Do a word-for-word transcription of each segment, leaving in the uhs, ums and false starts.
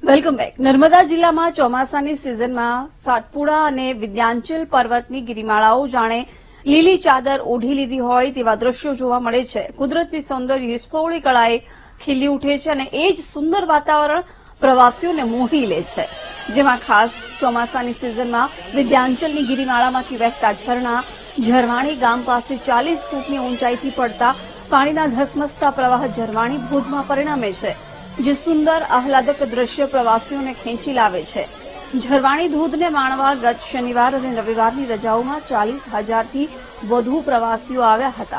Welcome back. Narmada જિલ્લામાં ચોમાસાની સિઝનમાં સાતપુડા અને વિદ્યાંચલ પર્વતની ગિરિમાળાઓ જાણે લીલી ચાદર ઓઢી લીધી હોય તેવા દ્રશ્યો જોવા મળે છે। કુદરતી સૌંદર્ય થોડી કળાએ ખીલી ઉઠે છે અને એ જ સુંદર વાતાવરણ પ્રવાસીઓને મોહી લે છે, જેમાં ખાસ ચોમાસાની સિઝનમાં વિદ્યાંચલની ગિરિમાળામાંથી વહેતા ઝરણા ઝરવાણી ગામ પાસે ચાલીસ ફૂટની ઊંચાઈથી પડતા પાણીના ધસમસતા પ્રવાહ ઝરવાણી ધોધમાં પરિણમે છે, જે સુંદર આહલાદક દ્રશ્ય પ્રવાસીઓને ખેંચી લાવે છે। ઝરવાણી ધોધને માણવા ગત શનિવાર અને રવિવારની રજાઓમાં ચાલીસ હજારથી વધુ પ્રવાસીઓ આવ્યા હતા।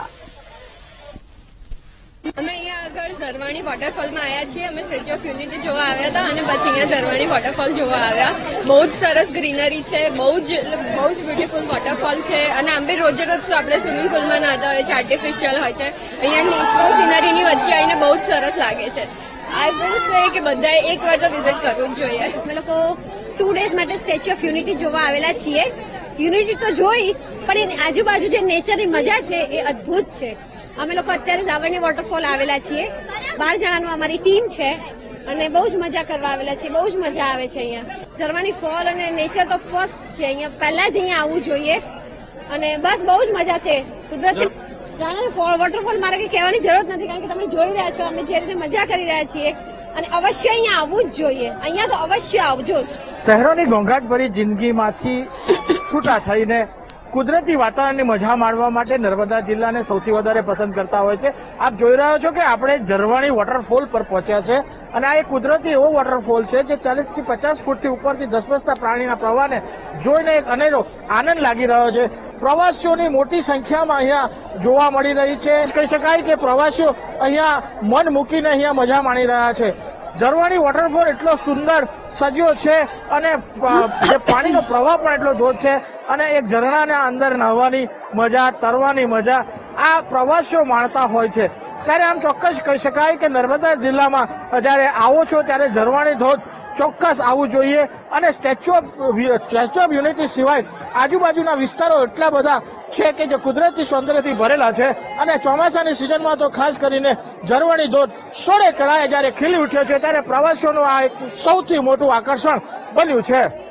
અમે અહીંયા આગળ ઝરવાણી વોટરફોલમાં આવ્યા છીએ। અમે સ્ટેચ્યુ ઓફ યુનિટી જોવા આવ્યા હતા અને પછી અહીંયા ઝરવાણી વોટરફોલ જોવા આવ્યા। બહુ જ સરસ ગ્રીનરી છે, બહુ જ બહુ જ બ્યુટીફુલ વોટરફોલ છે અને આમ બી રોજે રોજ તો આપણે સ્વિમિંગ પુલમાં નહાતા હોય છે, આર્ટિફિશિયલ હોય છે। અહીંયા નેચરલ સિનરીની વચ્ચે આવીને બહુ જ સરસ લાગે છે। આઈ વિલ સે કે બધાએ એક વાર તો વિઝિટ કરવું જ જોઈએ। અમે લોકો ટુ ડેઝ માટે સ્ટેચ્યુ ઓફ યુનિટી જોવા આવેલા છીએ। યુનિટી તો જોઈશ, પણ એની આજુબાજુ જે નેચરની મજા છે એ અદ્ભુત છે। અમે લોકો અત્યારે ઝરવાણી વોટરફોલ આવેલા છીએ। બાર જણાનું અમારી ટીમ છે અને બહુ જ મજા કરવા આવેલા છીએ। બહુ જ મજા આવે છે અહીંયા ઝરવાણી ફોલ અને નેચર તો ફર્સ્ટ છે। અહીંયા પહેલા જ અહીંયા આવવું જોઈએ અને બસ બહુ જ મજા છે। કુદરતી વોટરફોલ મારે કઈ કહેવાની જરૂર નથી, કારણ કે તમે જોઈ રહ્યા છો અમે જે રીતે મજા કરી રહ્યા છીએ અને અવશ્ય અહીંયા આવવું જ જોઈએ। અહીંયા તો અવશ્ય આવજો જ। શહેરોની ઘોંઘાટભરી જિંદગીમાંથી છૂટા થઈને કુદરતી વાતાવરણની મજા માણવા માટે નર્મદા જિલ્લાને સૌથી વધારે પસંદ કરતા હોય છે। આપ જોઈ રહ્યો છો કે આપણે ઝરવાણી વોટરફોલ પર પહોંચ્યા છે અને આ એક કુદરતી એવો વોટરફોલ છે જે ચાલીસ થી પચાસ ફૂટથી ઉપરથી ધસમસતા પાણીના પ્રવાહને જોઈને એક અનેરો આનંદ લાગી રહ્યો છે। પ્રવાસીઓની મોટી સંખ્યામાં અહીંયા જોવા મળી રહી છે। કહી શકાય કે પ્રવાસીઓ અહીંયા મન મૂકીને અહીંયા મજા માણી રહ્યા છે। ઝરવાણી વોટરફોલ એટલો સુંદર સજ્યો છે અને જે પાણીનો પ્રવાહ પણ એટલો ધોધ છે અને એક ઝરણાના અંદર નહાવાની મજા, તરવાની મજા આ પ્રવાસીઓ માણતા હોય છે। ત્યારે આમ ચોક્કસ કહી શકાય કે નર્મદા જિલ્લામાં જ્યારે આવો છો ત્યારે ઝરવાણી ધોધ ચોક્કસ આવવું જોઈએ અને Statue of Statue of Unity સિવાય આજુબાજુના વિસ્તારો એટલા બધા છે કે જે કુદરતી સૌંદર્યથી ભરેલા છે અને ચોમાસાની સિઝનમાં તો ખાસ કરીને ઝરવાણી ધોધ સોળે કળાએ જ્યારે ખીલી ઉઠ્યો છે ત્યારે પ્રવાસીઓનું આ એક સૌથી મોટું આકર્ષણ બન્યું છે।